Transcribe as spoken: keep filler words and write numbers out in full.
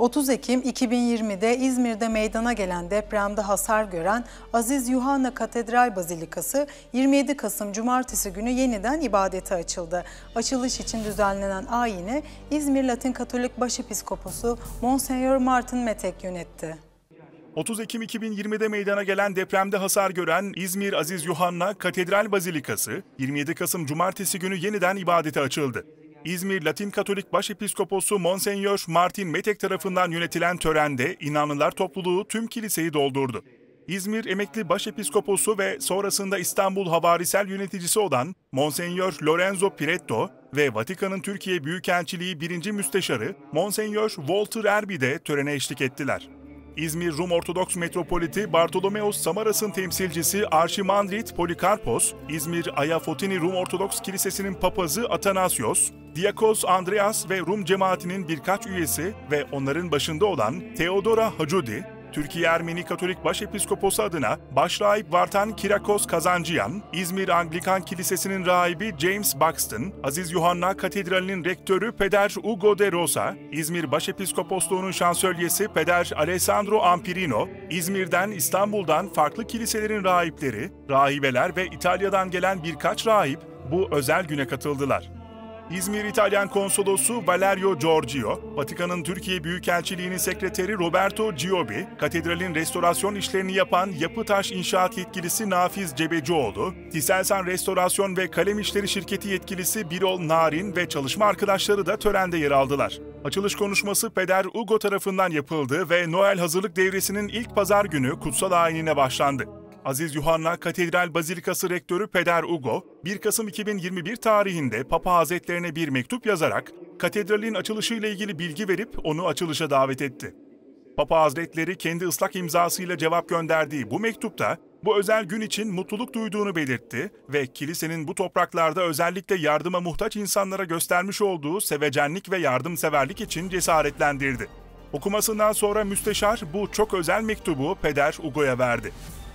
otuz Ekim iki bin yirmi'de İzmir'de meydana gelen depremde hasar gören Aziz Yuhanna Katedral Bazilikası yirmi yedi Kasım Cumartesi günü yeniden ibadete açıldı. Açılış için düzenlenen ayini İzmir Latin Katolik Başepiskoposu Monseñor Martin Metek yönetti. otuz Ekim iki bin yirmi'de meydana gelen depremde hasar gören İzmir Aziz Yuhanna Katedral Bazilikası yirmi yedi Kasım Cumartesi günü yeniden ibadete açıldı. İzmir Latin Katolik Başepiskoposu Monseñor Martin Metek tarafından yönetilen törende inanlılar topluluğu tüm kiliseyi doldurdu. İzmir Emekli Başepiskoposu ve sonrasında İstanbul Havarisel yöneticisi olan Monseñor Lorenzo Piretto ve Vatikan'ın Türkiye Büyükelçiliği birinci Müsteşarı Monseñor Walter Erbi de törene eşlik ettiler. İzmir Rum Ortodoks Metropoliti Bartolomeos Samaras'ın temsilcisi Arşimandrit Polikarpos, İzmir Ayafotini Rum Ortodoks Kilisesi'nin papazı Atanasios, Diakos Andreas ve Rum cemaatinin birkaç üyesi ve onların başında olan Theodora Hacudi, Türkiye Ermeni Katolik Başepiskoposu adına Başrahip Vartan Kirakos Kazancıyan, İzmir Anglikan Kilisesi'nin rahibi James Buxton, Aziz Yuhanna Katedrali'nin rektörü Peder Ugo de Rosa, İzmir Başepiskoposluğu'nun şansölyesi Peder Alessandro Ampirino, İzmir'den, İstanbul'dan farklı kiliselerin rahipleri, rahibeler ve İtalya'dan gelen birkaç rahip bu özel güne katıldılar. İzmir İtalyan Konsolosu Valerio Giorgio, Vatikan'ın Türkiye Büyükelçiliği'nin sekreteri Roberto Giobi, katedralin restorasyon işlerini yapan Yapı Taş İnşaat Yetkilisi Nafiz Cebecioğlu, Tiselsan Restorasyon ve Kalem İşleri Şirketi Yetkilisi Birol Narin ve çalışma arkadaşları da törende yer aldılar. Açılış konuşması Peder Ugo tarafından yapıldı ve Noel hazırlık devresinin ilk pazar günü kutsal ayinine başlandı. Aziz Yuhanna Katedral Bazilikası Rektörü Peder Ugo, bir Kasım iki bin yirmi bir tarihinde Papa Hazretlerine bir mektup yazarak katedralin açılışıyla ilgili bilgi verip onu açılışa davet etti. Papa Hazretleri kendi ıslak imzasıyla cevap gönderdiği bu mektupta bu özel gün için mutluluk duyduğunu belirtti ve kilisenin bu topraklarda özellikle yardıma muhtaç insanlara göstermiş olduğu sevecenlik ve yardımseverlik için cesaretlendirdi. Okumasından sonra müsteşar bu çok özel mektubu Peder Ugo'ya verdi.